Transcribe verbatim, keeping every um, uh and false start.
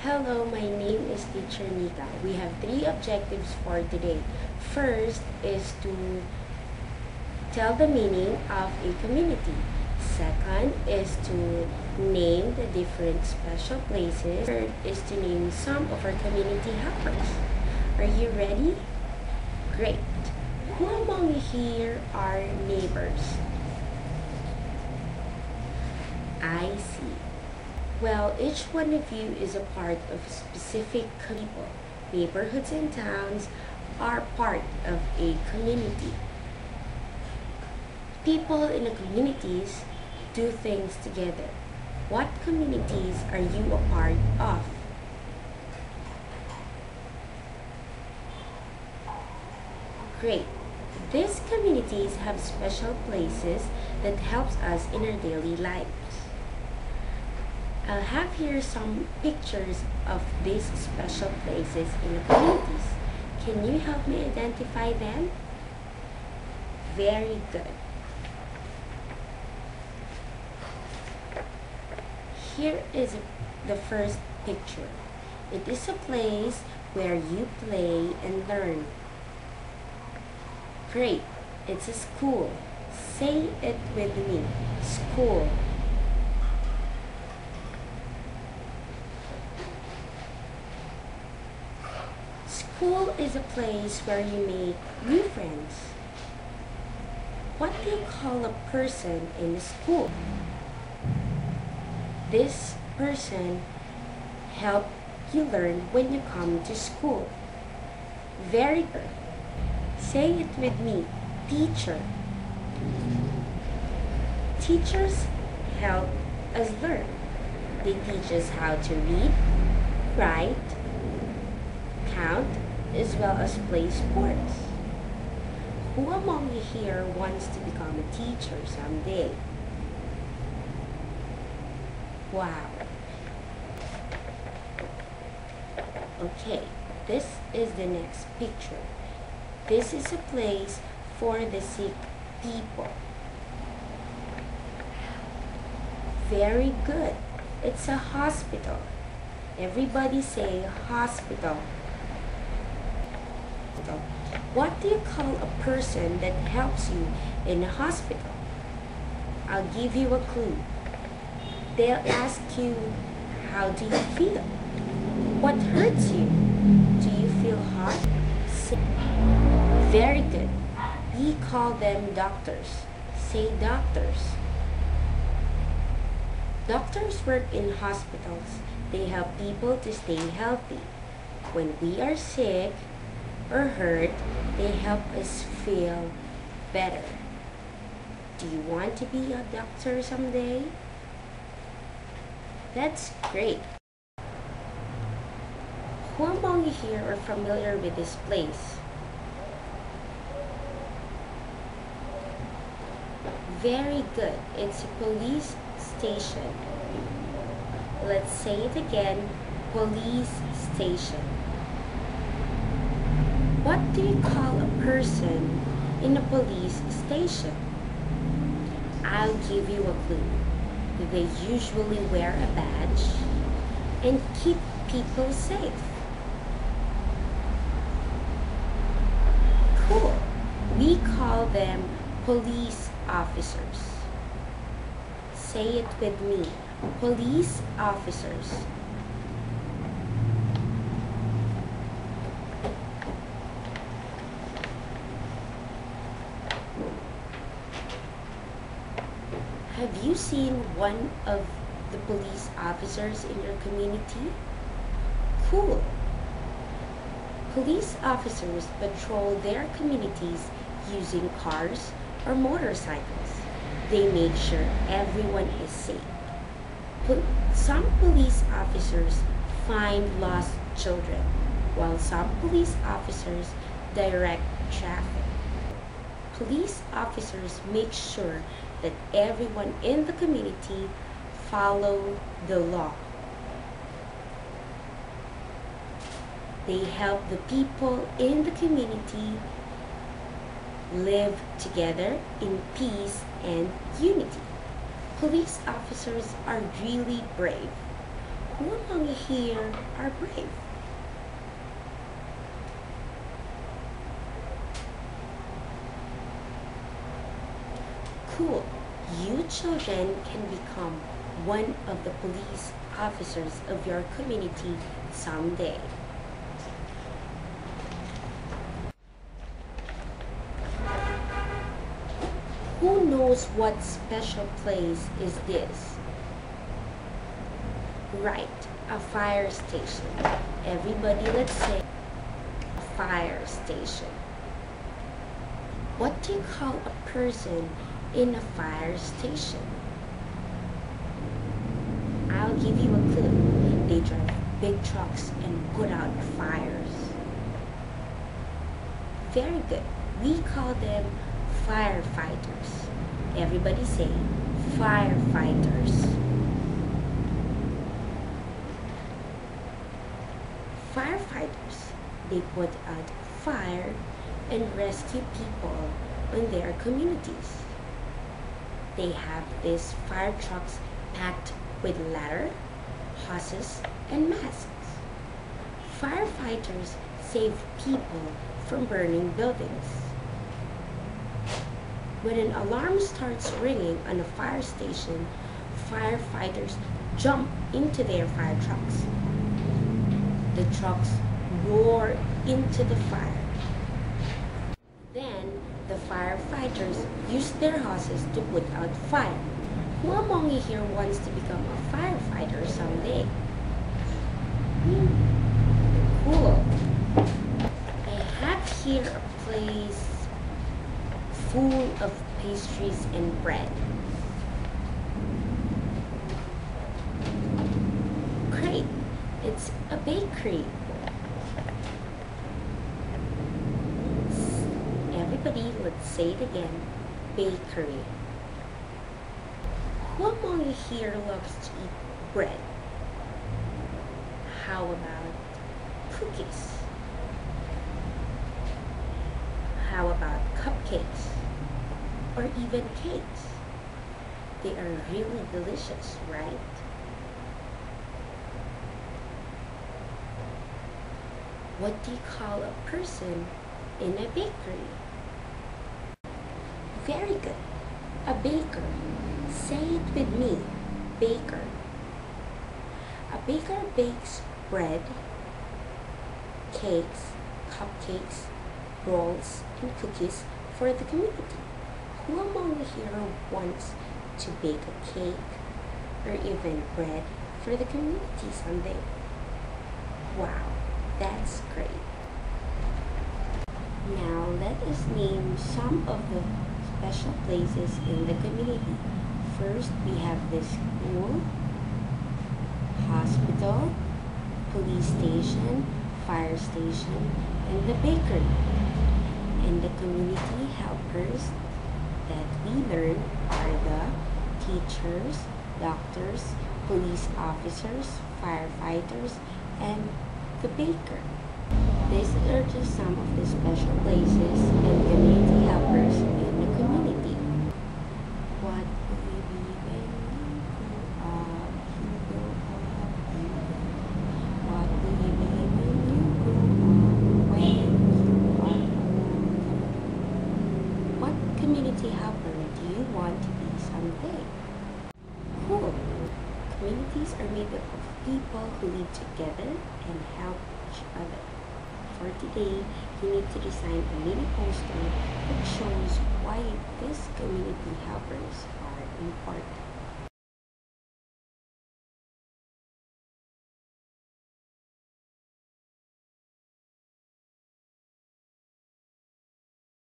Hello, my name is Teacher Nika. We have three objectives for today. First is to tell the meaning of a community. Second is to name the different special places. Third is to name some of our community helpers. Are you ready? Great. Who among you here are neighbors? I see. Well, each one of you is a part of specific people. Neighborhoods and towns are part of a community. People in the communities do things together. What communities are you a part of? Great. These communities have special places that helps us in our daily lives. I'll have here some pictures of these special places in the communities. Can you help me identify them? Very good. Here is the first picture. It is a place where you play and learn. Great. It's a school. Say it with me. School. School is a place where you make new friends. What do you call a person in a school? This person helps you learn when you come to school. Very good. Say it with me. Teacher. Teachers help us learn. They teach us how to read, write, count, as well as play sports. Who among you here wants to become a teacher someday? Wow. Okay, this is the next picture. This is a place for the sick people. Very good. It's a hospital. Everybody say hospital. What do you call a person that helps you in a hospital? I'll give you a clue. They'll ask you, how do you feel? What hurts you? Do you feel hot? Sick? Very good. We call them doctors. Say doctors. Doctors work in hospitals. They help people to stay healthy. When we are sick or hurt, they help us feel better. Do you want to be a doctor someday? That's great. Who among you here are familiar with this place? Very good. It's a police station. Let's say it again. Police station. What do you call a person in a police station? I'll give you a clue. They usually wear a badge and keep people safe. Cool. We call them police officers. Say it with me. Police officers. Have you seen one of the police officers in your community? Cool. Police officers patrol their communities using cars or motorcycles. They make sure everyone is safe. Some police officers find lost children, while some police officers direct traffic. Police officers make sure that everyone in the community follow the law. They help the people in the community live together in peace and unity. Police officers are really brave. Who among you here are brave? Cool. You children can become one of the police officers of your community someday. Who knows what special place is this? Right, a fire station. Everybody, let's say a fire station. What do you call a person in a fire station? I'll give you a clue. They drive big trucks and put out fires. Very good. We call them firefighters. Everybody say firefighters. Firefighters, they put out fire and rescue people in their communities. They have these fire trucks packed with ladder, hoses, and masks. Firefighters save people from burning buildings. When an alarm starts ringing on a fire station, firefighters jump into their fire trucks. The trucks roar into the fire. Then the firefighters use their hoses to put out fire. Who among you here wants to become a firefighter someday? Hmm. Cool. I have here a place full of pastries and bread. Great. It's a bakery. Everybody, let's say it again. Bakery. Who among you here loves to eat bread? How about cookies? How about cupcakes? Or even cakes? They are really delicious, right? What do you call a person in a bakery? Very good. A baker. Say it with me. Baker. A baker bakes bread, cakes, cupcakes, rolls, and cookies for the community. Who among you here wants to bake a cake or even bread for the community someday? Wow, that's great. Now let us name some of the special places in the community. First, we have the school, hospital, police station, fire station, and the bakery. And the community helpers that we learn are the teachers, doctors, police officers, firefighters, and the baker. These are just some of the special places and community helpers in the community. What will you be when you grow up? You grow up, you grow. What will you be when you grow up? When you are old? What community helper do you want to be someday? Cool. Communities are made up of people who live together and help each other. For today, you need to design a mini poster that shows why these community helpers are important.